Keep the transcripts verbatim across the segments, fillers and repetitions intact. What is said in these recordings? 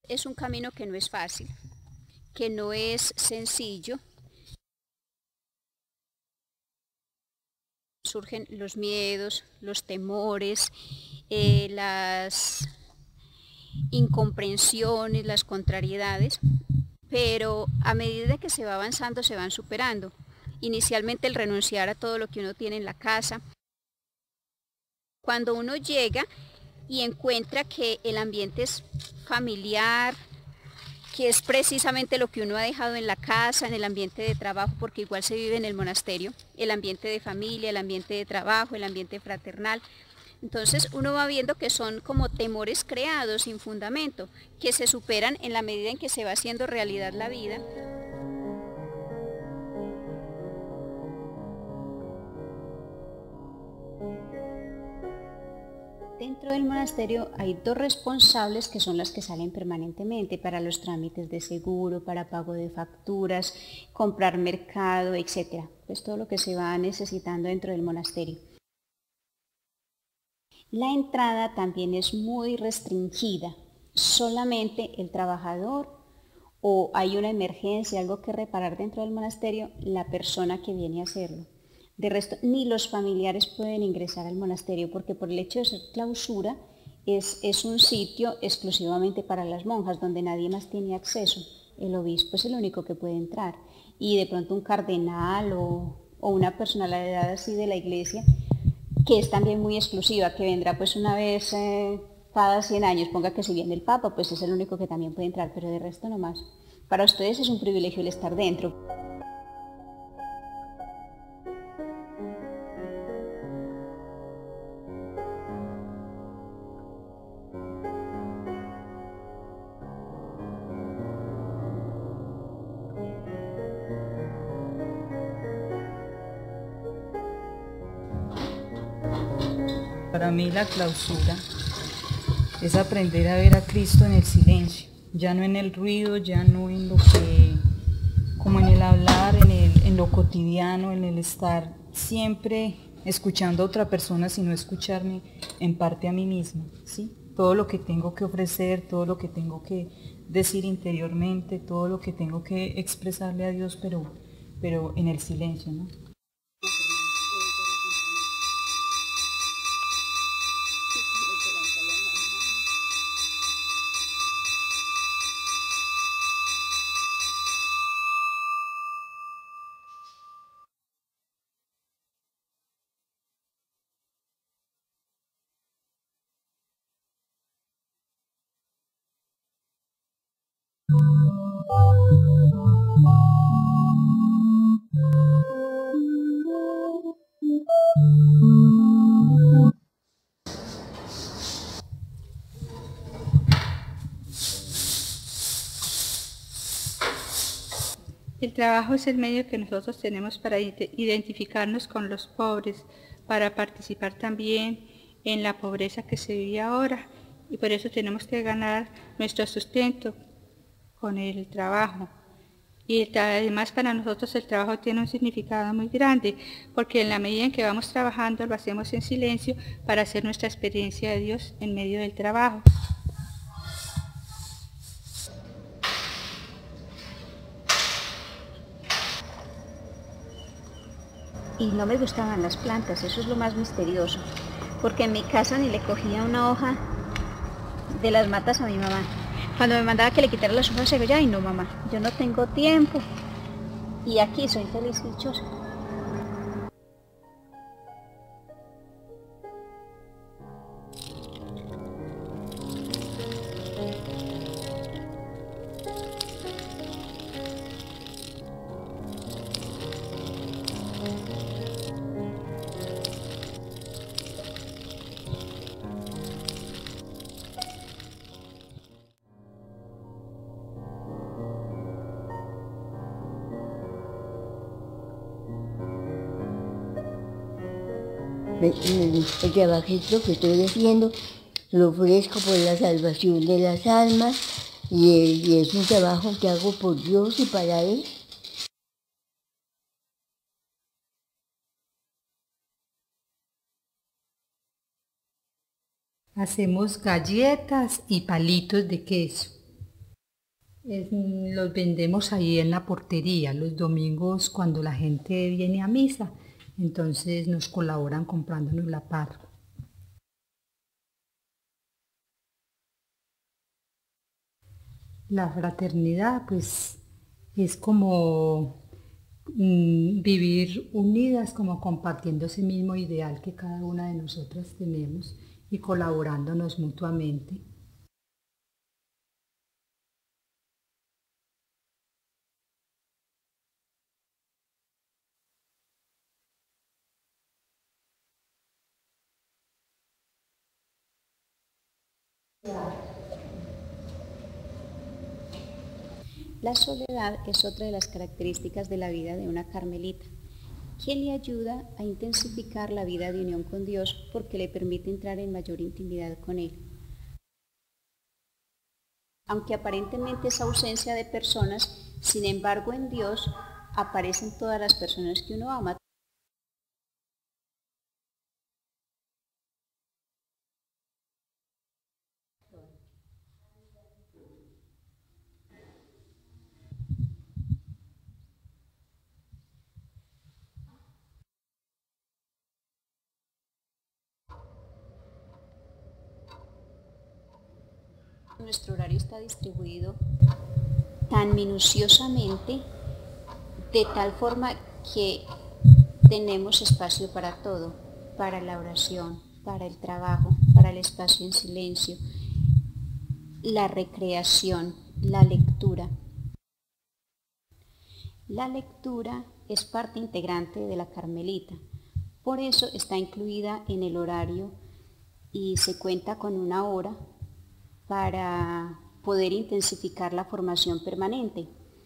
Es un camino que no es fácil, que no es sencillo. Surgen los miedos, los temores, eh, las incomprensiones, las contrariedades, pero a medida que se va avanzando se van superando. Inicialmente el renunciar a todo lo que uno tiene en la casa. Cuando uno llega y encuentra que el ambiente es familiar, que es precisamente lo que uno ha dejado en la casa, en el ambiente de trabajo, porque igual se vive en el monasterio, el ambiente de familia, el ambiente de trabajo, el ambiente fraternal. Entonces uno va viendo que son como temores creados sin fundamento, que se superan en la medida en que se va haciendo realidad la vida. Dentro del monasterio hay dos responsables que son las que salen permanentemente para los trámites de seguro, para pago de facturas, comprar mercado, etcétera. Pues todo lo que se va necesitando dentro del monasterio. La entrada también es muy restringida. Solamente el trabajador o hay una emergencia, algo que reparar dentro del monasterio, la persona que viene a hacerlo. De resto, ni los familiares pueden ingresar al monasterio porque por el hecho de ser clausura es, es un sitio exclusivamente para las monjas donde nadie más tiene acceso. El obispo es el único que puede entrar y de pronto un cardenal o, o una personalidad así de la iglesia que es también muy exclusiva, que vendrá pues una vez eh, cada cien años, ponga que si viene el Papa, pues es el único que también puede entrar, pero de resto no más. Para ustedes es un privilegio el estar dentro. Para mí la clausura es aprender a ver a Cristo en el silencio, ya no en el ruido, ya no en lo que, como en el hablar, en, el, en lo cotidiano, en el estar siempre escuchando a otra persona, sino escucharme en parte a mí misma, ¿sí? Todo lo que tengo que ofrecer, todo lo que tengo que decir interiormente, todo lo que tengo que expresarle a Dios, pero, pero en el silencio, ¿no? El trabajo es el medio que nosotros tenemos para identificarnos con los pobres, para participar también en la pobreza que se vive ahora, y por eso tenemos que ganar nuestro sustento con el trabajo. Y además para nosotros el trabajo tiene un significado muy grande, porque en la medida en que vamos trabajando lo hacemos en silencio para hacer nuestra experiencia de Dios en medio del trabajo. Y no me gustaban las plantas, eso es lo más misterioso, porque en mi casa ni le cogía una hoja de las matas a mi mamá. Cuando me mandaba que le quitara las hojas, yo, ay no mamá, yo no tengo tiempo. Y aquí soy feliz y dichosa. El, el trabajito que estoy haciendo lo ofrezco por la salvación de las almas y, y es un trabajo que hago por Dios y para Él. Hacemos galletas y palitos de queso. Es- los vendemos ahí en la portería los domingos cuando la gente viene a misa, entonces nos colaboran comprándonos la parra. La fraternidad, pues, es como mm, vivir unidas, como compartiendo ese mismo ideal que cada una de nosotras tenemos y colaborándonos mutuamente. La soledad es otra de las características de la vida de una carmelita, quien le ayuda a intensificar la vida de unión con Dios porque le permite entrar en mayor intimidad con Él. Aunque aparentemente es ausencia de personas, sin embargo en Dios aparecen todas las personas que uno ama. Nuestro horario está distribuido tan minuciosamente, de tal forma que tenemos espacio para todo, para la oración, para el trabajo, para el espacio en silencio, la recreación, la lectura. La lectura es parte integrante de la Carmelita, por eso está incluida en el horario y se cuenta con una hora para poder intensificar la formación permanente.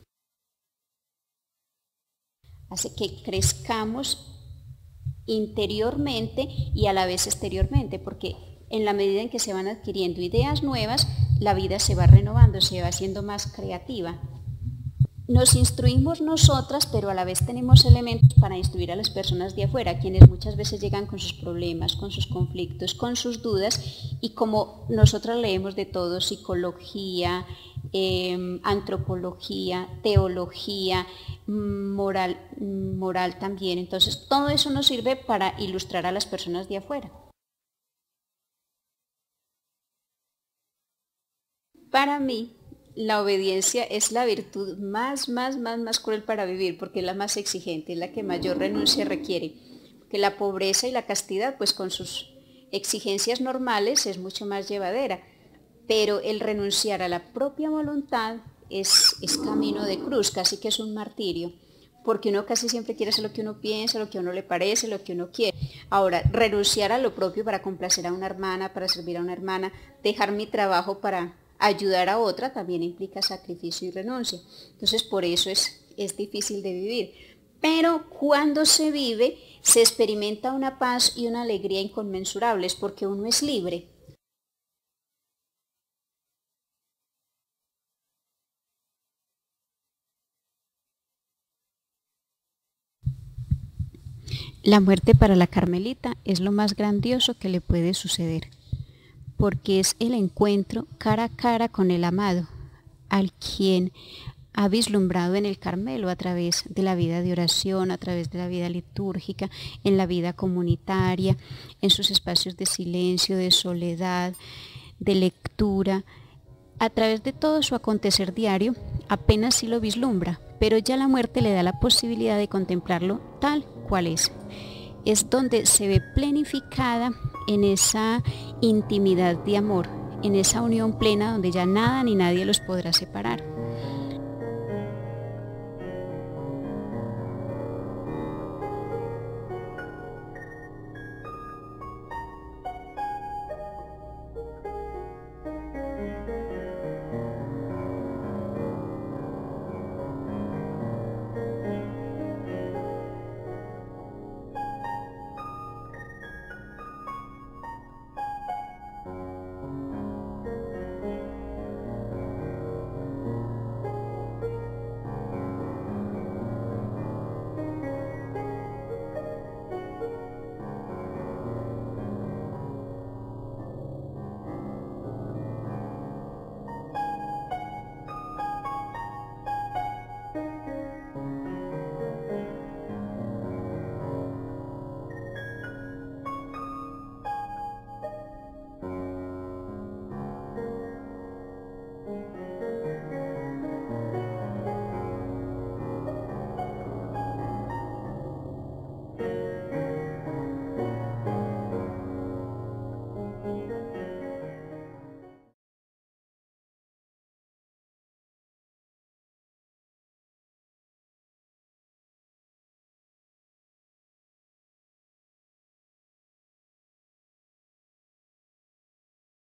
Hace que crezcamos interiormente y a la vez exteriormente, porque en la medida en que se van adquiriendo ideas nuevas, la vida se va renovando, se va haciendo más creativa. Nos instruimos nosotras, pero a la vez tenemos elementos para instruir a las personas de afuera, quienes muchas veces llegan con sus problemas, con sus conflictos, con sus dudas, y como nosotras leemos de todo, psicología, eh, antropología, teología, moral, moral también, entonces todo eso nos sirve para ilustrar a las personas de afuera. Para mí, la obediencia es la virtud más, más, más, más cruel para vivir, porque es la más exigente, es la que mayor renuncia requiere. Porque la pobreza y la castidad, pues con sus exigencias normales, es mucho más llevadera. Pero el renunciar a la propia voluntad es, es camino de cruz, casi que es un martirio. Porque uno casi siempre quiere hacer lo que uno piensa, lo que a uno le parece, lo que uno quiere. Ahora, renunciar a lo propio para complacer a una hermana, para servir a una hermana, dejar mi trabajo para ayudar a otra, también implica sacrificio y renuncia. Entonces, por eso es, es difícil de vivir. Pero cuando se vive, se experimenta una paz y una alegría inconmensurables, porque uno es libre. La muerte para la Carmelita es lo más grandioso que le puede suceder, porque es el encuentro cara a cara con el amado, al quien ha vislumbrado en el Carmelo a través de la vida de oración, a través de la vida litúrgica, en la vida comunitaria, en sus espacios de silencio, de soledad, de lectura. A través de todo su acontecer diario, apenas sí lo vislumbra, pero ya la muerte le da la posibilidad de contemplarlo tal cual es. Es donde se ve plenificada en esa intimidad de amor, en esa unión plena donde ya nada ni nadie los podrá separar. Amén.